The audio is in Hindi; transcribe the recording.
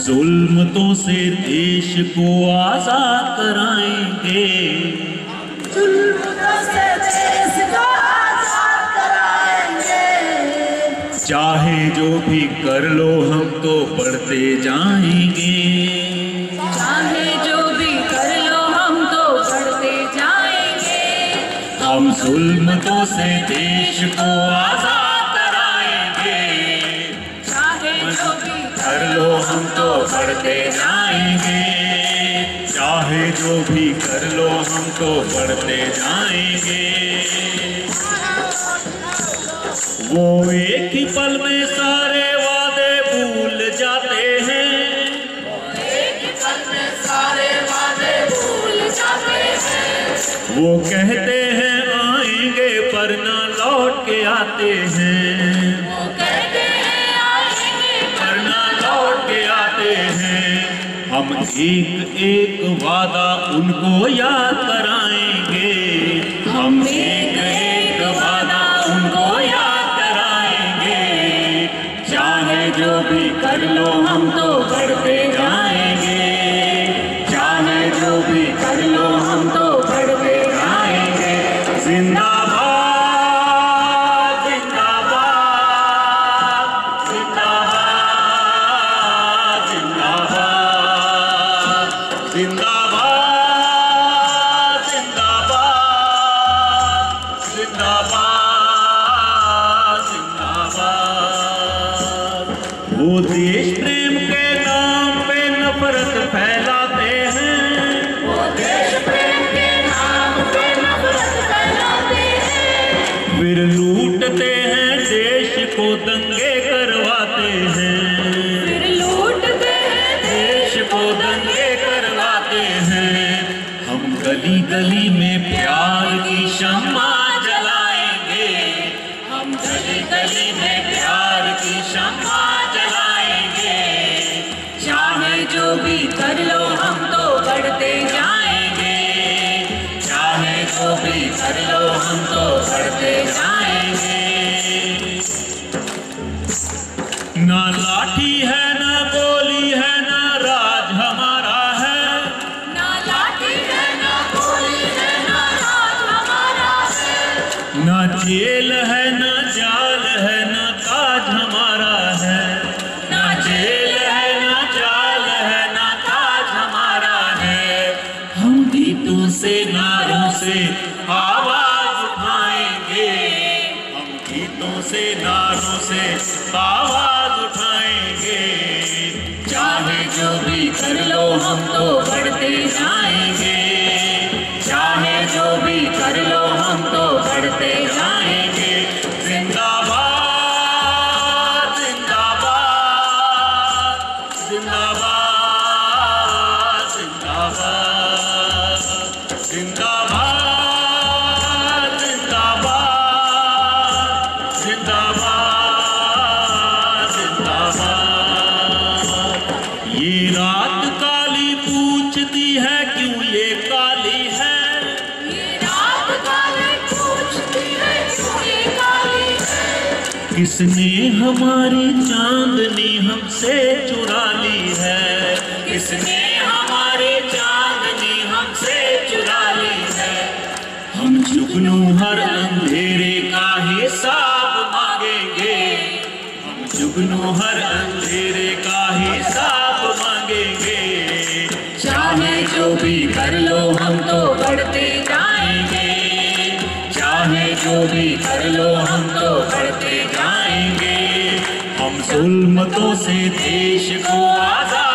जुल्मतों से देश को आजाद कराएंगे, जुल्मतों से देश को आजाद कराएंगे। चाहे जो भी कर लो हम तो बढ़ते जाएंगे, चाहे जो भी कर लो हम तो बढ़ते जाएंगे। हम जुल्मतों से देश को आजाद कराएंगे, चाहे जो भी कर लो हम तो बढ़ते जाएंगे, चाहे जो भी कर लो हम तो बढ़ते जाएंगे। वो एक ही पल में सारे वादे भूल जाते हैं, एक ही पल में सारे वादे भूल जाते हैं। वो कहते हैं आएंगे पर ना लौट के आते हैं, वो कहते हैं आएंगे पर ना लौट के आते हैं। हम एक एक वादा उनको याद कराएंगे, हम एक एक वादा उनको याद कराएंगे, चाहे जो भी कर लो हम तो बढ़ते जाएंगे, चाहे जो भी कर लो हम तो बढ़ते जाएंगे। जिंदाबाद जिंदाबाद जिंदाबाद जिंदाबाद जिंदाबाद जिंदाबाद जिंदाबाद। वो देश प्रेम के नाम पे नफरत फैलाते हैं, वो देश प्रेम के नाम पे नफरत फैलाते हैं। फिर लूटते हैं देश को दंगे करवाते हैं, फिर लूटते हैं देश को दंगे करवाते हैं। हम गली गली में प्यार की शम्मा जलाएंगे, हम गली गली में प्यार की शम्मा जलाएंगे, चाहे जो भी कर लो हम तो बढ़ते जाएंगे, चाहे जो भी कर लो हम तो बढ़ते जाएंगे। ना लाठी है ना गोली है ना राज हमारा है, ना लाठी है ना गोली है ना राज हमारा है। ना जेल है ना जाल है ना ताज हमारा है, ना जेल है ना जाल है ना ताज हमारा है। हम गीतों से नारों से आवाज उठाएंगे, हम गीतों से नारों से आवाज उठाएंगे, चाहे जो भी कर लो हम तो बढ़ते जाएंगे, चाहे जो भी कर लो हम तो बढ़ते जाएंगे। जिंदाबाद जिंदाबाद जिंदाबाद जिंदाबाद जिंदाबाद जिंदाबाद जिंदाबाद जिंदाबाद। ये रात काली पूछती है क्यों ये काली है, ये रात काली पूछती है क्यों ये काली है। किसने हमारी चांदनी हमसे चुरा ली है, किसने हमारी चांदनी हमसे चुरा ली है। हम जुगनू हर अंधेरे का हिसाब मांगेंगे, हम जुगनू हर अंधेरे का हिसाब मांगेंगे, चाहे जो भी कर लो हम तो बढ़ते जाएंगे, चाहे जो भी कर लो हम तो बढ़ते जाएंगे। हम जुल्मतों से देश को आजाद